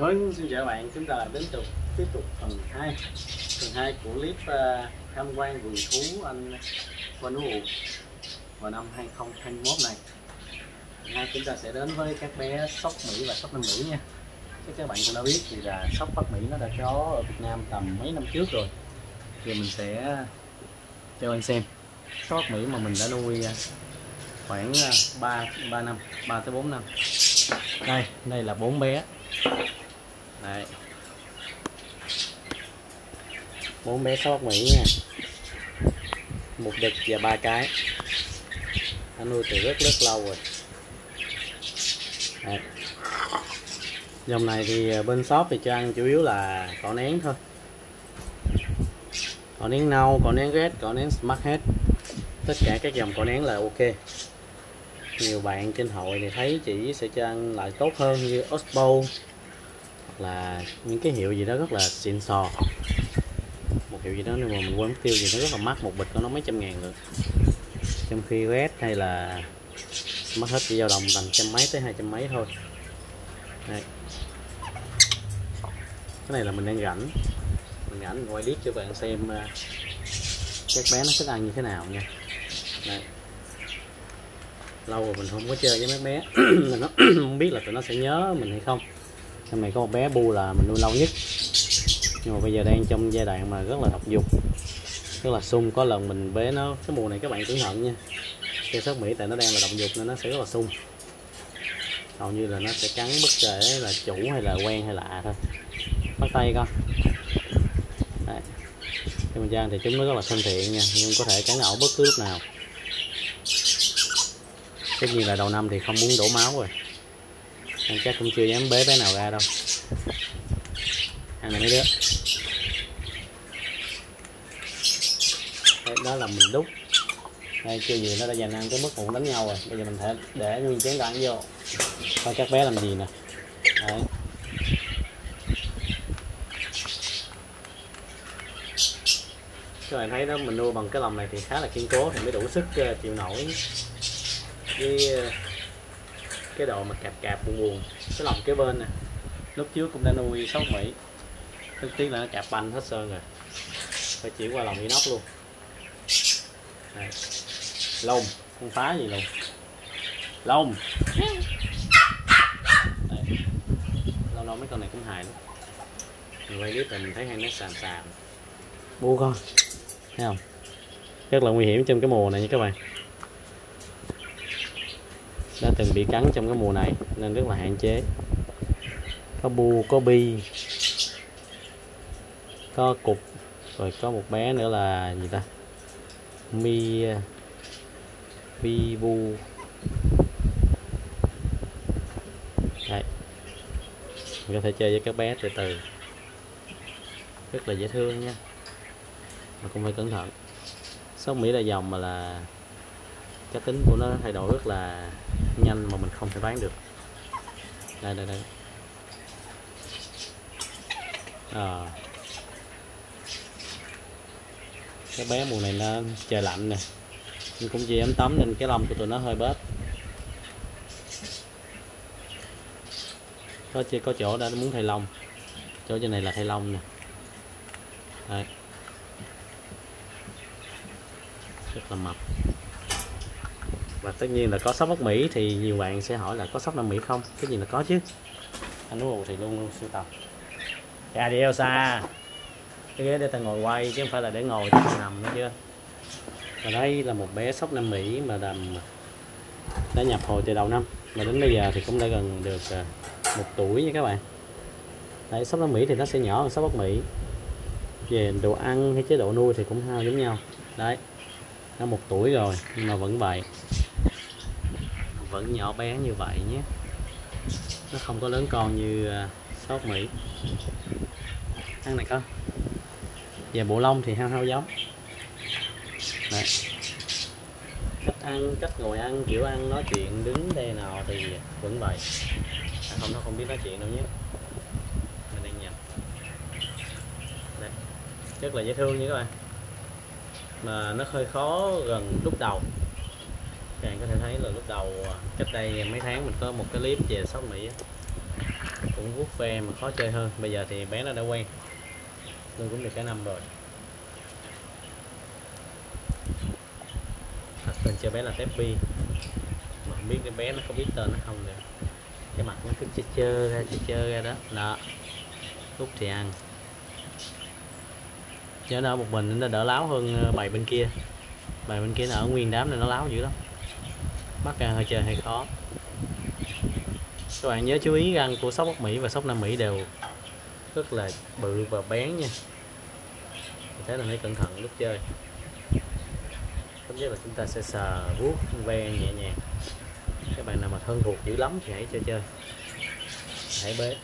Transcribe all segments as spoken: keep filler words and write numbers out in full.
Vâng, xin chào các bạn, chúng ta đến tục tiếp tục phần hai phần hai của clip uh, tham quan vườn thú anh Quang Ú vào năm hai không hai mốt này. Hai chúng ta sẽ đến với các bé sóc Mỹ và sóc Nam Mỹ nha. Chắc các bạn cũng đã biết thì là sóc Bắc Mỹ nó đã có ở Việt Nam tầm mấy năm trước rồi. Giờ mình sẽ cho anh xem sóc Bắc Mỹ mà mình đã nuôi khoảng ba ba năm, ba tới bốn năm. Đây, đây là bốn bé. Đây. Bốn bé sóc Mỹ nha. Một đực và ba cái. Đã nuôi từ rất rất lâu rồi. Đây. Dòng này thì bên shop thì cho ăn chủ yếu là cỏ nén thôi. Cỏ nén nâu, cỏ nén red, cỏ nén smart hết. Tất cả các dòng cỏ nén là ok. Nhiều bạn trên hội thì thấy chỉ sẽ cho ăn lại tốt hơn như Ospo hoặc là những cái hiệu gì đó rất là xịn sò. Một hiệu gì đó nhưng mà mình quên mất tiêu gì nó rất là mắc, một bịch của nó mấy trăm ngàn rồi. Trong khi red hay là mất hết chỉ dao động tầm trăm mấy tới hai trăm mấy thôi. Đây. Cái này là mình đang rảnh, mình rảnh mình quay clip cho bạn xem các bé nó thích ăn như thế nào nha. Đây. Lâu rồi mình không có chơi với mấy bé mình nó không biết là tụi nó sẽ nhớ mình hay không. Trong này có một bé Bu là mình nuôi lâu nhất, nhưng mà bây giờ đang trong giai đoạn mà rất là học dục, rất là sung. Có lần mình bế nó cái mùa này các bạn cẩn thận nha, cây sóc Mỹ tại nó đang là động dục nên nó sẽ rất là sung, hầu như là nó sẽ cắn bất kể là chủ hay là quen hay lạ thôi. Bắt tay con. Đấy. Trong gian thì chúng nó rất là thân thiện nha, nhưng có thể cắn ẩu bất cứ lúc nào. Tất nhiên là đầu năm thì không muốn đổ máu rồi, anh chắc cũng chưa dám bế bé nào ra đâu. Ăn này mấy đứa. Đấy, đó là mình đút. Đây chưa gì nó đã dành ăn tới mức cũng đánh nhau rồi. Bây giờ mình thể để nguyên chén ăn vô. Coi các bé làm gì nè. Đấy. Các bạn thấy đó, mình nuôi bằng cái lồng này thì khá là kiên cố thì mới đủ sức chịu nổi với cái độ mà cạp cạp buồn buồn. Cái lồng kế bên nè, lúc trước cũng đã nuôi sóc Mỹ, rất tiếc là nó cạp banh hết sơn rồi, phải chuyển qua lồng inox luôn. Đây. Lông không phá gì luôn, lông lâu lâu mấy con này cũng hài lắm. Mình quay clip mình thấy hay nó sàm sàm. Bu con thấy không, rất là nguy hiểm trong cái mùa này nha các bạn. Đã từng bị cắn trong cái mùa này nên rất là hạn chế. Có Bu, có Bi, có cục, rồi có một bé nữa là gì ta, Mi, Bi Bu. Đây, mình có thể chơi với các bé từ từ, rất là dễ thương nha, mà cũng phải cẩn thận. Sóc Mỹ là dòng mà là cá tính của nó thay đổi rất là nhanh mà mình không thể đoán được. Đây đây đây. À. Cái bé mùa này nó trời lạnh nè, nhưng cũng chỉ ấm tắm nên cái lông của tụi nó hơi bết. Có chỉ có chỗ đã muốn thay lông, chỗ trên này là thay lông nè. Đây. Rất là mập. Và tất nhiên là có sóc Bắc Mỹ thì nhiều bạn sẽ hỏi là có sóc Nam Mỹ không? Cái gì là có chứ. Anh Ú thì luôn luôn sưu tầm. Dạ đi Elsa. Cái ghế để ta ngồi quay chứ không phải là để ngồi cho nằm nữa chưa. Và đây là một bé sóc Nam Mỹ mà đầm đã nhập hồi từ đầu năm mà đến bây giờ thì cũng đã gần được một tuổi nha các bạn. Đấy, sóc Nam Mỹ thì nó sẽ nhỏ hơn sóc Bắc Mỹ. Về đồ ăn hay chế độ nuôi thì cũng hao giống nhau. Đấy. Nó một tuổi rồi nhưng mà vẫn vậy, vẫn nhỏ bé như vậy nhé, nó không có lớn con như sóc Mỹ. Ăn này con. Về bộ lông thì hao hao giống. Đấy. Cách ăn, cách ngồi ăn, kiểu ăn nói chuyện đứng đây nào thì vẫn vậy. À, không, nó không biết nói chuyện đâu nhé, mình đang nhầm. Đấy. Rất là dễ thương nha các bạn, mà nó hơi khó gần lúc đầu. Các bạn có thể thấy là lúc đầu cách đây mấy tháng mình có một cái clip về sóc Mỹ, cũng vuốt ve mà khó chơi hơn. Bây giờ thì bé nó đã quen, nuôi cũng được cả năm rồi. Đặt tên cho bé là Teppy, mà không biết cái bé nó có biết tên nó không nữa. Cái mặt nó cứ chơi chơi ra chơi chơi ra đó. Đó, lúc thì ăn, chứ nó ở một mình nó đỡ láo hơn bầy bên kia. Bầy bên kia nó ở nguyên đám này nó láo dữ lắm, bắt ra hơi chơi hơi khó. Các bạn nhớ chú ý răng của sóc Bắc Mỹ và sóc Nam Mỹ đều rất là bự và bén nha. Thế là phải cẩn thận lúc chơi. Tốt nhất là chúng ta sẽ sờ vuốt ve nhẹ nhàng. Các bạn nào mà thân thuộc dữ lắm thì hãy chơi chơi, hãy bế.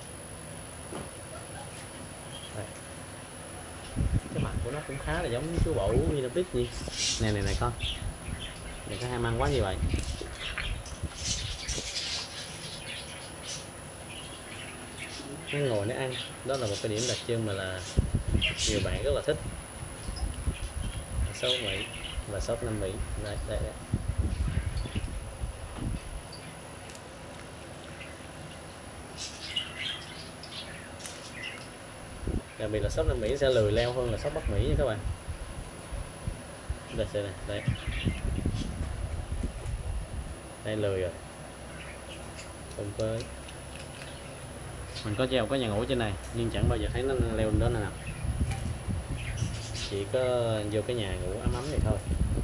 Đây. Cái mặt của nó cũng khá là giống chú bổ như là biết gì. Này này này con, đừng có ham ăn quá như vậy. Nó ngồi nó ăn, đó là một cái điểm đặc trưng mà là nhiều bạn rất là thích. Sóc Mỹ và sóc Nam Mỹ. Đây, đây, đây. Đặc biệt là sóc Nam Mỹ sẽ lười leo hơn là sóc Bắc Mỹ nha các bạn. Đây xem này, đây. Đây lười rồi. Cùng với mình có treo có nhà ngủ trên này nhưng chẳng bao giờ thấy nó leo lên đó nào. Chỉ có vô cái nhà ngủ ấm ấm này thôi.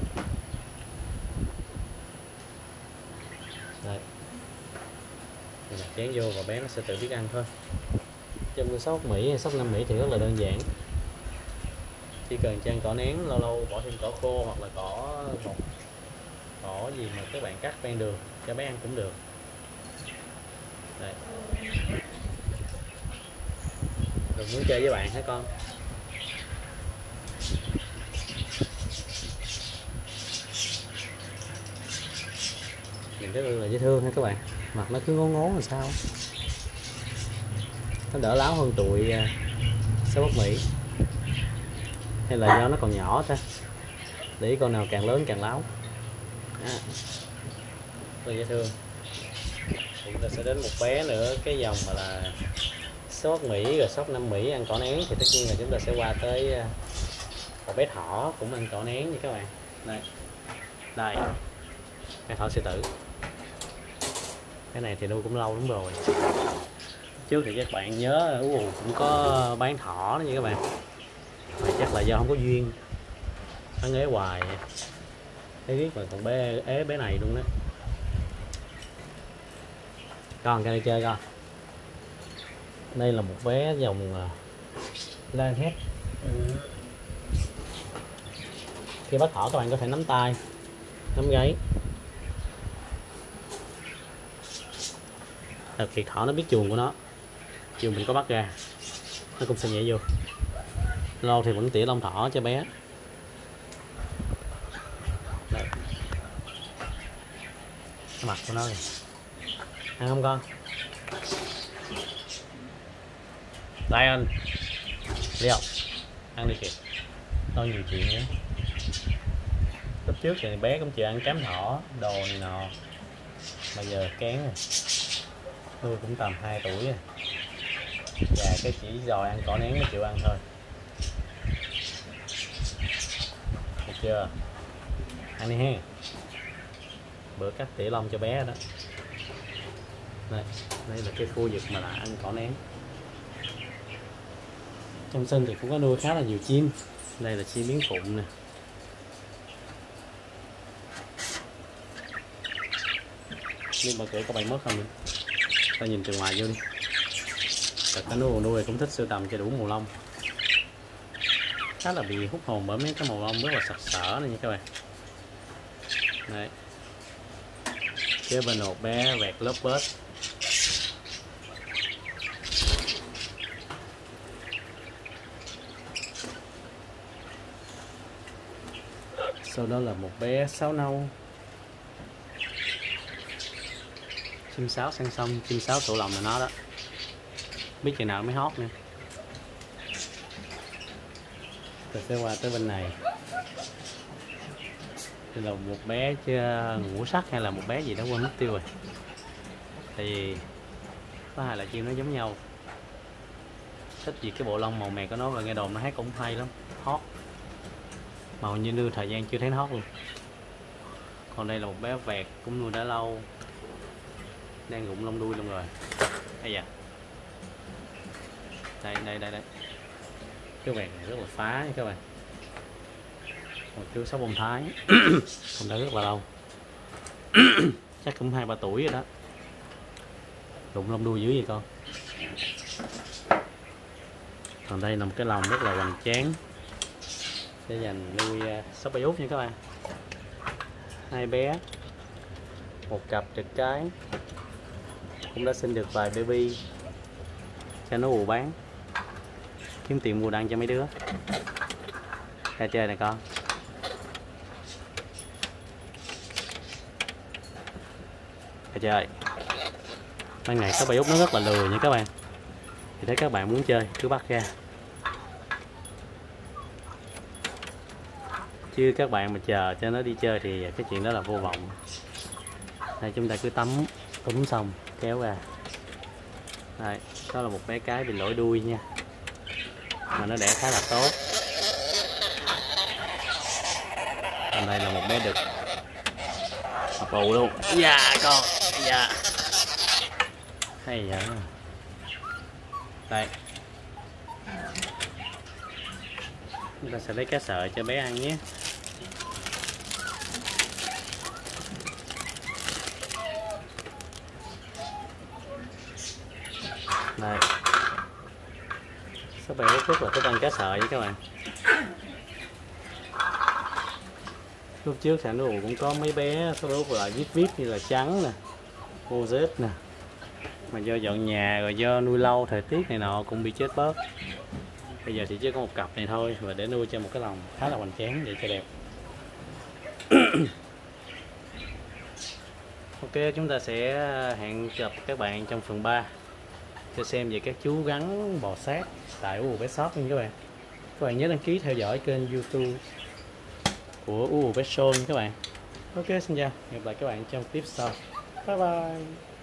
Đây. Mình đặt chén vô và bé nó sẽ tự biết ăn thôi. Trong cái sóc Mỹ hay sóc Nam Mỹ thì rất là đơn giản. Chỉ cần cho ăn cỏ nén, lâu lâu bỏ thêm cỏ khô hoặc là cỏ một cỏ gì mà các bạn cắt ven đường cho bé ăn cũng được. Đây. Đừng muốn chơi với bạn hả con? Nhìn cái là dễ thương ha các bạn. Mặt nó cứ ngố ngố làm sao. Nó đỡ láo hơn tụi sóc Bắc Mỹ. Hay là do nó còn nhỏ ta? Để ý con nào càng lớn càng láo. À, rất dễ thương. Chúng ta sẽ đến một bé nữa, cái dòng mà là sóc Mỹ rồi sóc Nam Mỹ ăn cỏ nén thì tất nhiên là chúng ta sẽ qua tới một bé thỏ cũng ăn cỏ nén nha các bạn. Đây, đây, bé thỏ sư tử. Cái này thì nuôi cũng lâu lắm rồi. Trước thì các bạn nhớ uh, cũng có bán thỏ đó nha các bạn. Mà chắc là do không có duyên, nó ế hoài. Thấy biết mà còn bé ế bé này luôn đó. Con ra đây chơi con. Đây là một bé dòng Lan Hét. Khi bắt thỏ các bạn có thể nắm tay, nắm gáy. Đặc biệt thỏ nó biết chuồng của nó, chuồng mình có bắt ra nó cũng sẽ nhảy vô. Lâu thì vẫn tỉa lông thỏ cho bé. Đây. Cái mặt của nó này. Ăn không con? Đây anh đi không? Ăn đi kìa. Tôi nhiều chuyện nữa. Lúc trước thì bé cũng chịu ăn cám thỏ đồ này nọ, bây giờ kén rồi. Tôi cũng tầm hai tuổi rồi. Và cái chỉ dòi ăn cỏ nén mới chịu ăn thôi. Được chưa? Ăn đi ha. Bữa cắt tỉa lông cho bé đó. Đây, đây là cái khu vực mà là ăn cỏ nén. Trong sân thì cũng có nuôi khá là nhiều chim. Đây là chim biến phụng nè. Nhưng mà cửa có bay mất không nữa. Ta nhìn từ ngoài vô đi. Thật cái nuôi nuôi cũng thích sưu tầm cho đủ màu lông. Khá là bị hút hồn bởi mấy cái màu lông rất là sặc sỡ này nha các bạn. Đấy. Kế bên một bé vẹt lớp bớt. Sau đó là một bé sáo nâu. Chim sáo sang sông, chim sáo tổ lòng là nó đó. Biết chừng nào mới hót nữa. Tôi sẽ qua tới bên này. Đây là một bé chưa ngũ sắc hay là một bé gì đó quên mất tiêu rồi. Tại vì có hai loại chim nó giống nhau. Thích gì cái bộ lông màu mè của nó, và nghe đồn nó hát cũng hay lắm, hót màu như đưa thời gian chưa thấy nó hót luôn. Còn đây là một bé vẹt cũng nuôi đã lâu, đang rụng lông đuôi luôn rồi. Đây da, đây đây đây đây, cái vẹt này rất là phá nha các bạn. Một chú sáu bông Thái không đã rất là lâu chắc cũng hai ba tuổi rồi đó, rụng lông đuôi dữ vậy con. Còn đây là một cái lồng rất là hoành tráng để dành nuôi uh, sóc bay út nha các bạn. Hai bé, một cặp trực cái, cũng đã sinh được vài baby cho nó ù bán, kiếm tiền mua đăng cho mấy đứa ra chơi này con. Ra chơi. Ban ngày sóc bay út nó rất là lười nha các bạn, thì thấy các bạn muốn chơi cứ bắt ra, chứ các bạn mà chờ cho nó đi chơi thì cái chuyện đó là vô vọng. Đây chúng ta cứ tắm túm xong kéo ra. Đây, đó là một bé cái bị lỗi đuôi nha, mà nó đẻ khá là tốt. Còn đây là một bé đực mập bù luôn. Dạ con, dạ. Hay vậy. Đây, chúng ta sẽ lấy cá sợi cho bé ăn nhé. Đây, các bạn rất là thích ăn cá sợi với các bạn. Lúc trước sản đồ cũng có mấy bé số lúc là vít vít như là trắng nè, ô dết nè, mà do dọn nhà rồi do nuôi lâu thời tiết này nọ cũng bị chết bớt. Bây giờ thì chỉ có một cặp này thôi, và để nuôi cho một cái lồng khá là hoành tráng để cho đẹp. Ok, chúng ta sẽ hẹn gặp các bạn trong phần ba cho xem về các chú gắn bò sát tại u u Pet Shop nha các bạn. Các bạn nhớ đăng ký theo dõi kênh YouTube của u u Pet Shop các bạn. Ok, xin chào, hẹn gặp lại các bạn trong tiếp sau. Bye bye.